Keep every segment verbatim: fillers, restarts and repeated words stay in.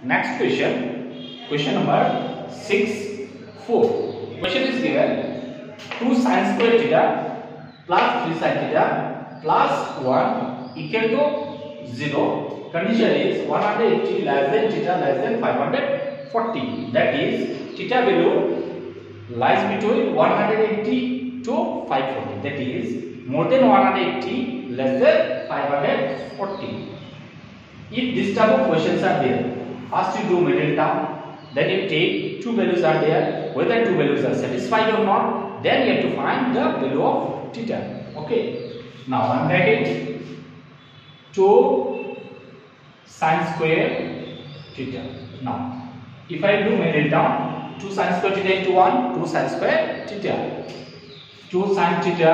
Next question, question number six four. Question is given: two sin square theta plus three sin theta plus one equal to zero. Condition is one hundred eighty less than theta less than five hundred forty. That is, theta value lies between one hundred eighty to five hundred forty. That is, more than one hundred eighty, less than five hundred forty. If this type of questions are there, first you do middle term, then you take two values are there, whether two values are satisfied or not, then you have to find the value of theta. Okay. Now I am writing two sin square theta. Now, if I do middle term, two sin square theta into one, two sin square theta, two sin theta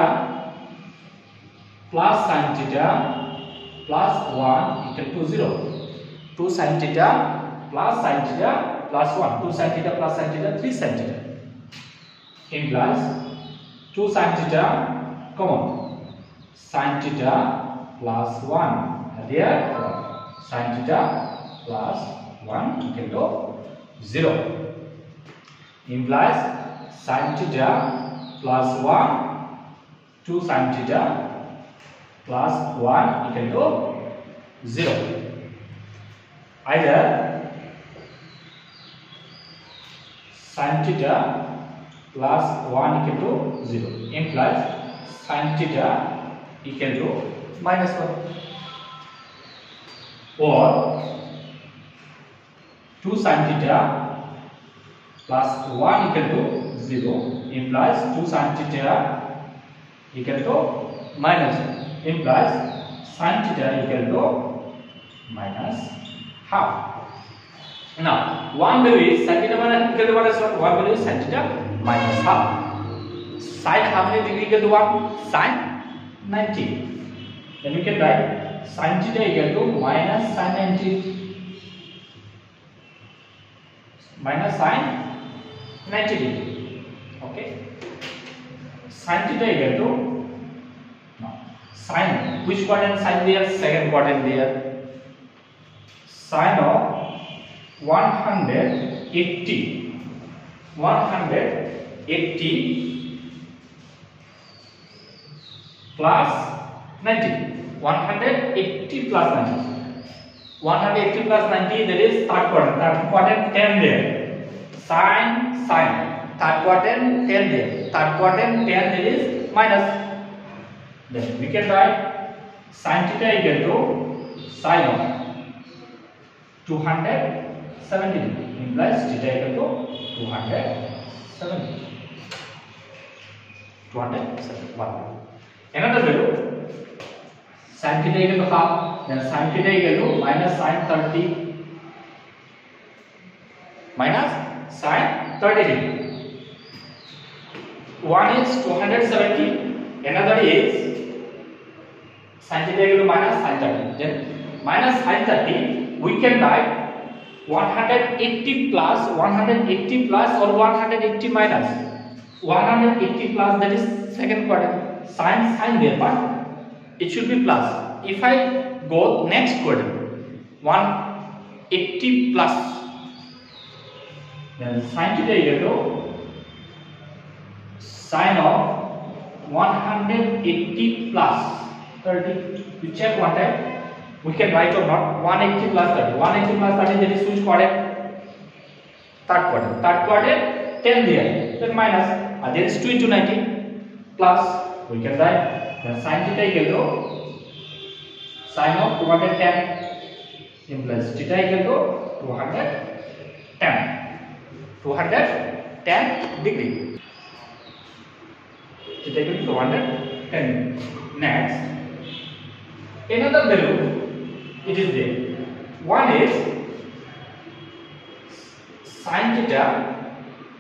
plus sin theta plus one equal to zero. two sin theta plus sin theta plus one. two sin theta plus sin theta, three sin theta. Implies two sin theta, come on, sin theta plus one. Here, sin theta plus one equal to zero. Implies sin theta plus one, two sin theta plus one equal to zero. Either sin theta plus one equal to zero implies sin theta equal to minus one, or two sin theta plus one equal to zero implies two sin theta equal to minus one, implies sin theta equal to minus half. Now, one value is sin theta minus equal to minus one, one value is sin theta minus half. Sin half is degree equal to one, sin ninety. Then we can write sin theta equal to minus sin ninety, minus sin ninety degree. Okay. Sin theta equal to, no, sin, which quadrant sin there? Second quadrant there. Sin of one hundred eighty, one hundred eighty plus ninety, one hundred eighty plus ninety, one hundred eighty plus ninety, that is third quadrant, third quadrant ten there, sin, sin, third quadrant ten there, third quadrant ten, that is minus. Then we can write sin theta equal to sin of two hundred seventy implies theta equal to two hundred seventy. two hundred seventy-one. Another value, sin theta equal to half, then sin theta equal to minus sin thirty, minus sin thirty degree. One is two hundred seventy, another is sin theta equal to minus sin thirty. Then minus sin thirty, we can write one hundred eighty plus, one hundred eighty plus, or one hundred eighty minus. one hundred eighty plus, that is second quadrant, sin sin there, but it should be plus. If I go next quadrant, one hundred eighty plus, then sin theta equal to sin of one hundred eighty plus thirty. You check one time. We can write or not. one hundred eighty plus thirty. one hundred eighty plus thirty, that is which quadrant? Third quadrant. Third quadrant ten there. Then minus. Uh, there is two into ninety plus. We can write then sin theta equal to sin of two hundred ten implies theta equal to two hundred ten. two hundred ten degree. Theta equal to two hundred ten. Next, another value. It is there. One is sin theta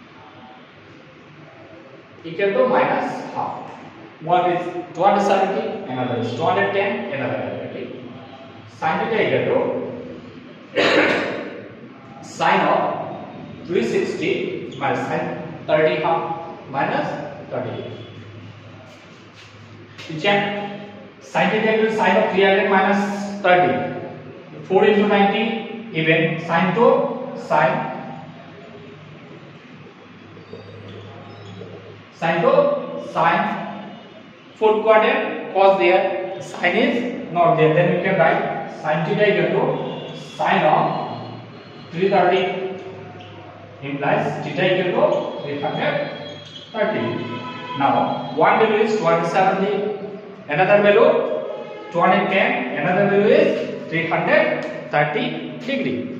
equal to minus half. One is two hundred seventy, another is two hundred ten, another is thirty. Sin theta equal to sin of three hundred sixty minus sin thirty half minus thirty. You check sin theta equal to sin of three hundred minus thirty. four into ninety, even sine to sine sine to sine fourth quadrant cos there, sine is not there, then we can write sin theta equal to sine of three thirty implies theta equal to three thirty. Now one value is two hundred seventy, another value two hundred ten, another value is three hundred thirty degree.